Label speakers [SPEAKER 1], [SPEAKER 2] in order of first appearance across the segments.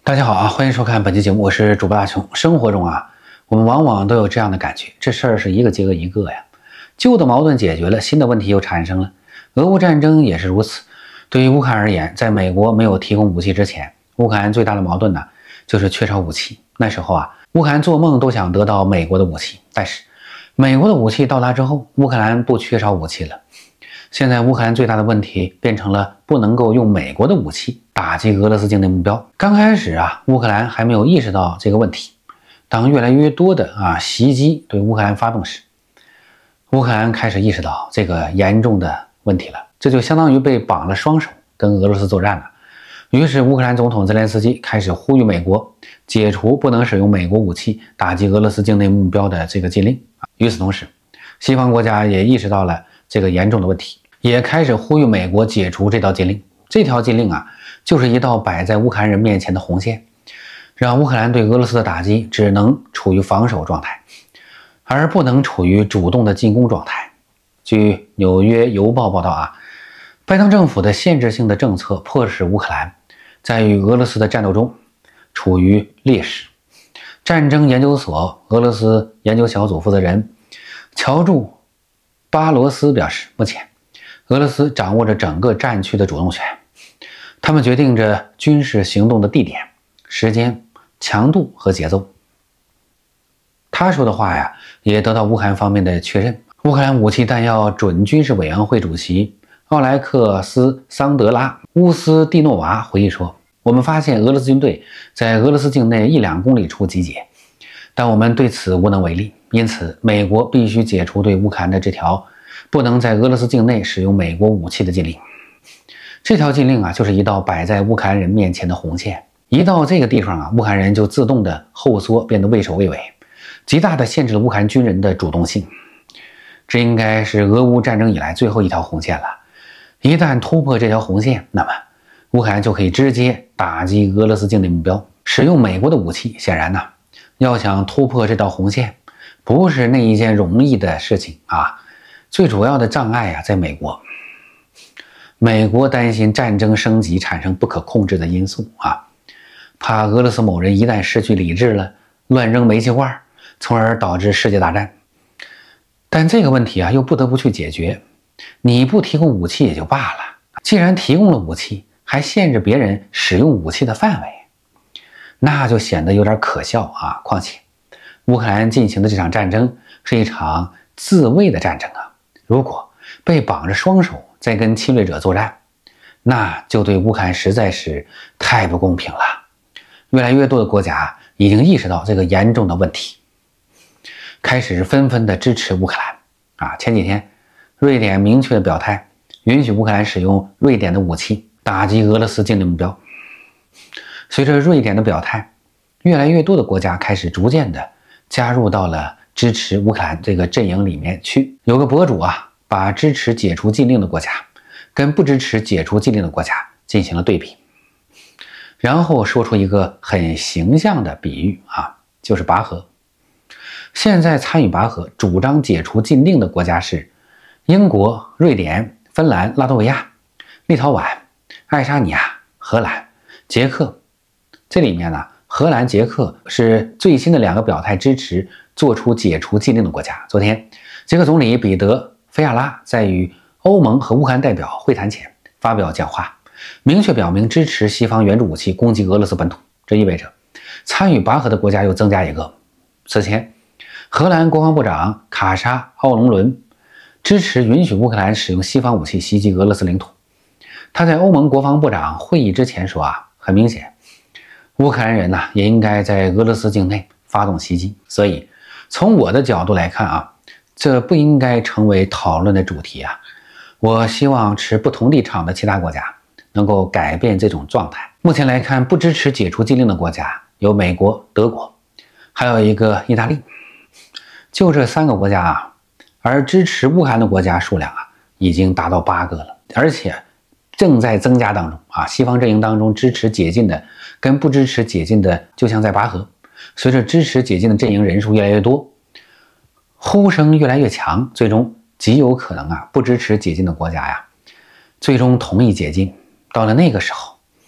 [SPEAKER 1] 大家好啊，欢迎收看本期节目，我是主播大雄。生活中啊，我们往往都有这样的感觉，这事儿是一个接着一个呀。旧的矛盾解决了，新的问题又产生了。俄乌战争也是如此。对于乌克兰而言，在美国没有提供武器之前，乌克兰最大的矛盾呢，就是缺少武器。那时候啊，乌克兰做梦都想得到美国的武器，但是美国的武器到达之后，乌克兰不缺少武器了。现在乌克兰最大的问题变成了不能够用美国的武器打击俄罗斯境内目标。刚开始啊，乌克兰还没有意识到这个问题。当越来越多的袭击对乌克兰发动时，乌克兰开始意识到这个严重的问题了，这就相当于被绑了双手跟俄罗斯作战了。于是乌克兰总统泽连斯基开始呼吁美国解除不能使用美国武器打击俄罗斯境内目标的这个禁令。与此同时，西方国家也意识到了这个严重的问题，也开始呼吁美国解除这道禁令。这条禁令啊，就是一道摆在乌克兰人面前的红线，让乌克兰对俄罗斯的打击只能处于防守状态，而不能处于主动的进攻状态。据《纽约邮报》报道啊，拜登政府的限制性的政策迫使乌克兰在与俄罗斯的战斗中处于劣势。战争研究所俄罗斯研究小组负责人乔助·巴罗斯表示，目前俄罗斯掌握着整个战区的主动权，他们决定着军事行动的地点、时间、强度和节奏。他说的话呀，也得到乌克兰方面的确认。乌克兰武器弹药准军事委员会主席奥莱克斯·桑德拉·乌斯蒂诺娃回忆说，我们发现俄罗斯军队在俄罗斯境内1-2公里处集结，但我们对此无能为力，因此美国必须解除对乌克兰的这条不能在俄罗斯境内使用美国武器的禁令。这条禁令啊，就是一道摆在乌克兰人面前的红线，一到这个地方啊，乌克兰人就自动的后缩，变得畏首畏尾，极大的限制了乌克兰军人的主动性。这应该是俄乌战争以来最后一条红线了。一旦突破这条红线，那么乌克兰就可以直接打击俄罗斯境内目标。使用美国的武器，显然呢，要想突破这道红线，不是那一件容易的事情啊。最主要的障碍啊，在美国。美国担心战争升级产生不可控制的因素啊，怕俄罗斯某人一旦失去理智了，乱扔煤气罐，从而导致世界大战。但这个问题啊，又不得不去解决。你不提供武器也就罢了，既然提供了武器，还限制别人使用武器的范围，那就显得有点可笑啊。况且，乌克兰进行的这场战争是一场自卫的战争啊。如果被绑着双手在跟侵略者作战，那就对乌克兰实在是太不公平了。越来越多的国家已经意识到这个严重的问题，开始纷纷的支持乌克兰啊。前几天，瑞典明确的表态，允许乌克兰使用瑞典的武器打击俄罗斯境内目标。随着瑞典的表态，越来越多的国家开始逐渐的加入到了支持乌克兰这个阵营里面去。有个博主啊，把支持解除禁令的国家跟不支持解除禁令的国家进行了对比，然后说出一个很形象的比喻啊，就是拔河。现在参与拔河、主张解除禁令的国家是英国、瑞典、芬兰、拉脱维亚、立陶宛、爱沙尼亚、荷兰、捷克。这里面呢，荷兰、捷克是最新的2个表态支持做出解除禁令的国家。昨天，捷克总理彼得·菲亚拉在与欧盟和乌克兰代表会谈前发表讲话，明确表明支持西方援助武器攻击俄罗斯本土。这意味着参与拔河的国家又增加一个。此前，荷兰国防部长卡沙·奥隆伦支持允许乌克兰使用西方武器袭击俄罗斯领土。他在欧盟国防部长会议之前说啊，很明显，乌克兰人呢也应该在俄罗斯境内发动袭击。所以从我的角度来看啊，这不应该成为讨论的主题啊。我希望持不同立场的其他国家能够改变这种状态。目前来看，不支持解除禁令的国家有美国、德国，还有一个意大利。就这3个国家啊，而支持乌克兰的国家数量啊，已经达到8个了，而且正在增加当中啊。西方阵营当中支持解禁的跟不支持解禁的就像在拔河，随着支持解禁的阵营人数越来越多，呼声越来越强，最终极有可能啊，不支持解禁的国家呀，最终同意解禁。到了那个时候，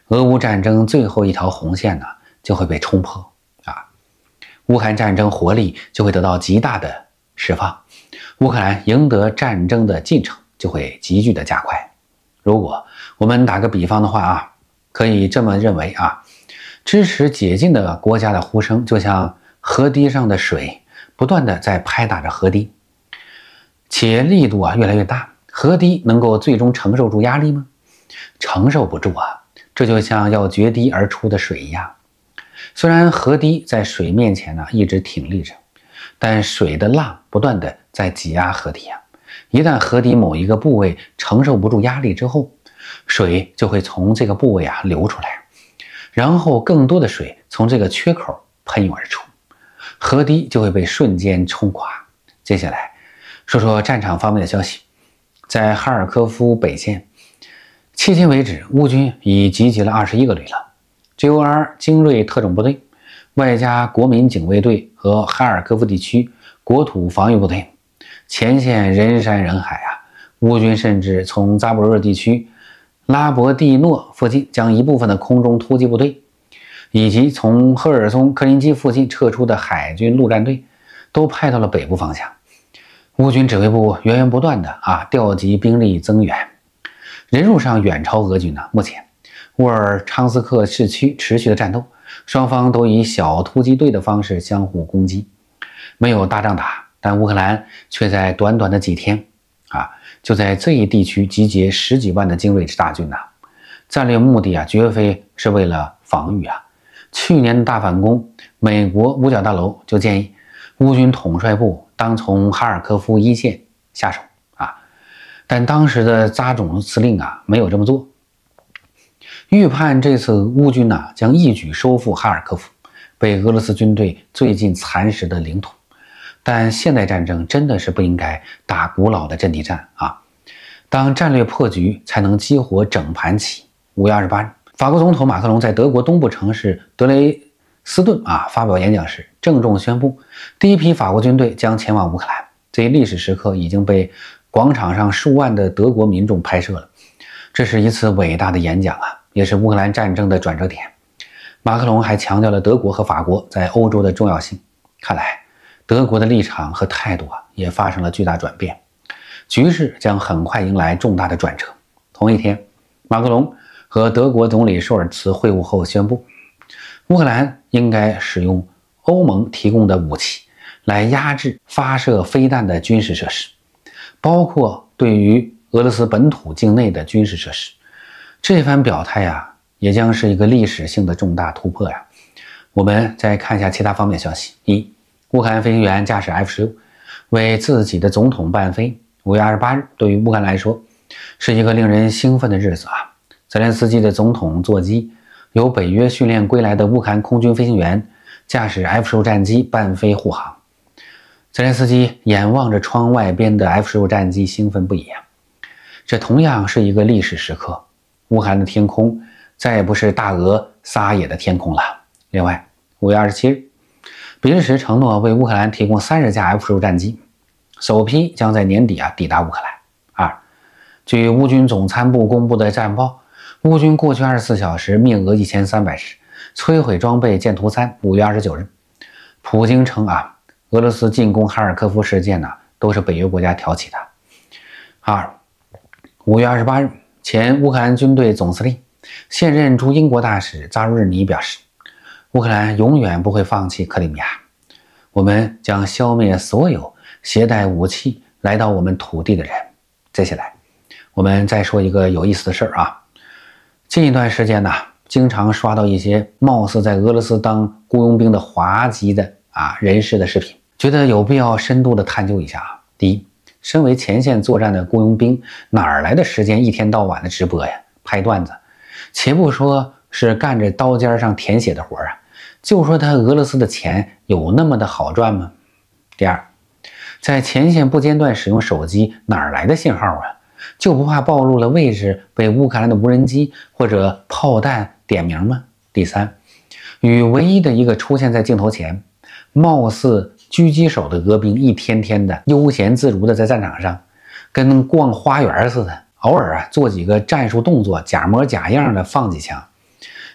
[SPEAKER 1] 俄乌战争最后一条红线呢就会被冲破啊，乌克兰战争活力就会得到极大的释放，乌克兰赢得战争的进程就会急剧的加快。如果我们打个比方的话啊，可以这么认为啊，支持解禁的国家的呼声就像河堤上的水不断的在拍打着河堤，且力度越来越大，河堤能够最终承受住压力吗？承受不住啊，这就像要决堤而出的水一样。虽然河堤在水面前呢一直挺立着，但水的浪不断的在挤压河堤啊。一旦河堤某一个部位承受不住压力之后，水就会从这个部位流出来，然后更多的水从这个缺口喷涌而出，河堤就会被瞬间冲垮。接下来说说战场方面的消息。在哈尔科夫北线，迄今为止乌军已集结了21个旅了 GOR 精锐特种部队，外加国民警卫队和哈尔科夫地区国土防御部队。前线人山人海啊，乌军甚至从扎波罗热地区拉博蒂诺附近将一部分的空中突击部队，以及从赫尔松科林基附近撤出的海军陆战队都派到了北部方向。乌军指挥部源源不断的调集兵力增援，人数上远超俄军呢。目前沃尔昌斯克市区持续的战斗，双方都以小突击队的方式相互攻击，没有大仗打，但乌克兰却在短短的几天就在这一地区集结10几万的精锐大军战略目的绝非是为了防御去年的大反攻，美国五角大楼就建议乌军统帅部当从哈尔科夫一线下手但当时的扎总司令没有这么做，预判这次乌军将一举收复哈尔科夫，被俄罗斯军队最近蚕食的领土。但现代战争真的是不应该打古老的阵地战当战略破局才能激活整盘棋。5月28日，法国总统马克龙在德国东部城市德雷斯顿发表演讲时，郑重宣布第一批法国军队将前往乌克兰。这一历史时刻已经被广场上数万的德国民众拍摄了。这是一次伟大的演讲也是乌克兰战争的转折点。马克龙还强调了德国和法国在欧洲的重要性。看来德国的立场和态度也发生了巨大转变，局势将很快迎来重大的转折。同一天，马克龙和德国总理舒尔茨会晤后宣布，乌克兰应该使用欧盟提供的武器来压制发射飞弹的军事设施，包括对于俄罗斯本土境内的军事设施。这番表态也将是一个历史性的重大突破我们再看一下其他方面消息。一，乌克兰飞行员驾驶 F-16为自己的总统伴飞。5月28日，对于乌克兰来说是一个令人兴奋的日子泽连斯基的总统座机由北约训练归来的乌克兰空军飞行员驾驶 F-15战机伴飞护航。泽连斯基眼望着窗外边的 F-15战机，兴奋不已这同样是一个历史时刻，乌克兰的天空再也不是大俄撒野的天空了。另外5月27日，比利时承诺为乌克兰提供30架 F-15战机，首批将在年底抵达乌克兰。2，据乌军总参部公布的战报，乌军过去24小时灭俄1300只，摧毁装备见图3。5月29日，普京称俄罗斯进攻哈尔科夫事件都是北约国家挑起的。2， 5月28日，前乌克兰军队总司令、现任驻英国大使扎茹日尼表示，乌克兰永远不会放弃克里米亚，我们将消灭所有携带武器来到我们土地的人。接下来我们再说一个有意思的事儿近一段时间经常刷到一些貌似在俄罗斯当雇佣兵的华籍的人士的视频，觉得有必要深度的探究一下第一，身为前线作战的雇佣兵，哪儿来的时间一天到晚的直播拍段子？且不说是干着刀尖上舔血的活就说他俄罗斯的钱有那么的好赚吗？第二，在前线不间断使用手机，哪儿来的信号就不怕暴露了位置被乌克兰的无人机或者炮弹点名吗？第三，与唯一的一个出现在镜头前貌似狙击手的俄兵一天天的悠闲自如的在战场上跟逛花园似的，偶尔做几个战术动作，假模假样的放几枪，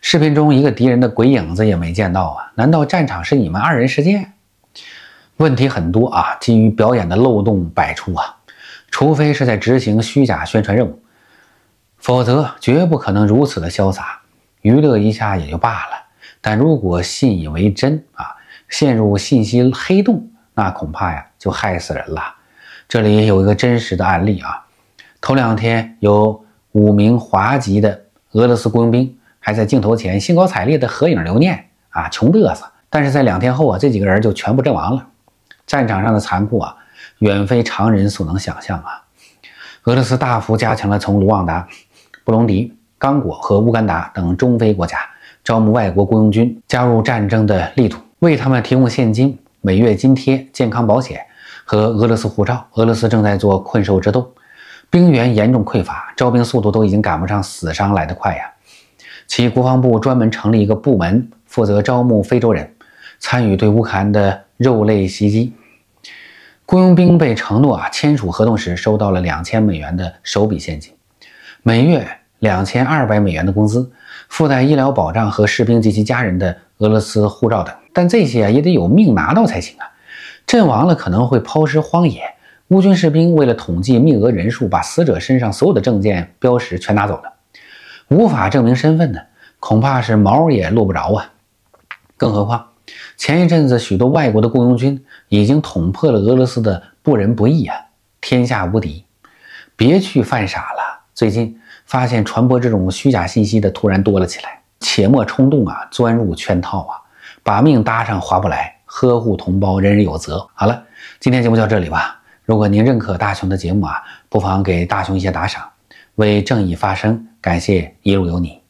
[SPEAKER 1] 视频中一个敌人的鬼影子也没见到啊！难道战场是你们2人世界？问题很多啊，基于表演的漏洞百出啊！除非是在执行虚假宣传任务，否则绝不可能如此的潇洒，娱乐一下也就罢了。但如果信以为真啊，陷入信息黑洞，那恐怕呀就害死人了。这里有一个真实的案例啊，头2天有5名华籍的俄罗斯雇佣兵还在镜头前兴高采烈的合影留念啊，穷嘚瑟。但是在2天后啊，这几个人就全部阵亡了。战场上的残酷啊，远非常人所能想象啊！俄罗斯大幅加强了从卢旺达、布隆迪、刚果和乌干达等中非国家招募外国雇佣军加入战争的力度，为他们提供现金、每月津贴、健康保险和俄罗斯护照。俄罗斯正在做困兽之斗，兵源严重匮乏，招兵速度都已经赶不上死伤来得快呀！其国防部专门成立一个部门，负责招募非洲人，参与对乌克兰的肉类袭击。雇佣兵被承诺签署合同时收到了2000美元的首笔现金，每月2200美元的工资，附带医疗保障和士兵及其家人的俄罗斯护照等。但这些也得有命拿到才行啊！阵亡了可能会抛尸荒野，乌军士兵为了统计灭俄人数，把死者身上所有的证件标识全拿走了，无法证明身份呢，恐怕是毛也落不着啊！更何况前一阵子许多外国的雇佣军已经捅破了俄罗斯的不仁不义啊，天下无敌，别去犯傻了。最近发现传播这种虚假信息的突然多了起来，切莫冲动啊，钻入圈套啊，把命搭上划不来，呵护同胞人人有责。好了，今天节目就到这里吧。如果您认可大雄的节目啊，不妨给大雄一些打赏，为正义发声，感谢一路有你。